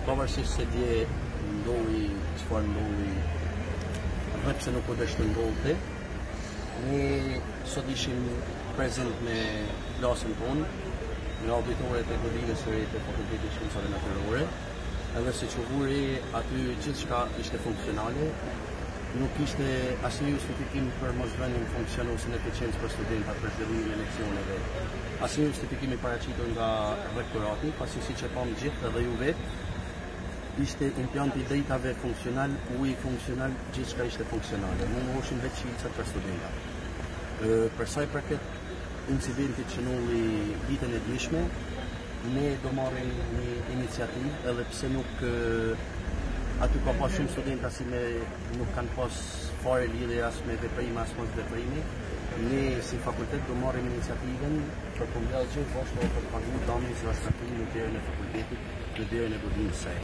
pavarësisht se dje ndolli çfarë ndolli, vetëm se nuk u desh të ndollte, ne sot ishim prezent me klasën tonë, në auditoret e godinës së re të Fakultetit Shkencave Natyrore, edhe se që vuri aty gjithçka ishte funksionale, nuk ishte asnjë justifikim për mosvënien funksion ose neficiencë për studentat për zhvillimin e leksioneve. Asnjë justifikim i paraqitur nga rektorati, pasi siç e pam gjithë edhe ju vetë, ishte implanti i drejtave funksional, uji funksional, gjithçka ishte funksionale. Nuk mohoshin vetë shqetësat për studentat. Për sa i përket incidentit që nolli ditën e djeshme, ne do marrim një iniciativë, edhe pse nuk aty ka pas shumë studenta si nuk kanë pas fare lidhje as me veprime as mos veprimi. Ne si fakultet do marrim iniciativën për të mbledhur gjithë bashkë për pagu damin si ashtu në derën e fakultetit, në derën e godinës së saj.